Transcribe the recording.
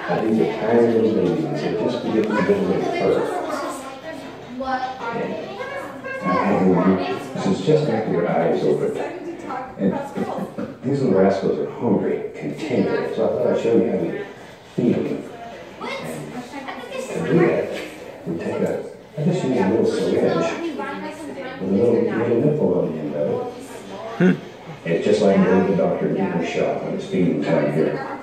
These are tiny little babies that just begin to get a little fur. This is just after your eyes open. And these little rascals are hungry continually, so I thought I'd show you how we feed them. And to do that, we take I just use a little syringe with a little nipple on the end of it. It's just like going to the doctor to give him a shot when it's feeding time here.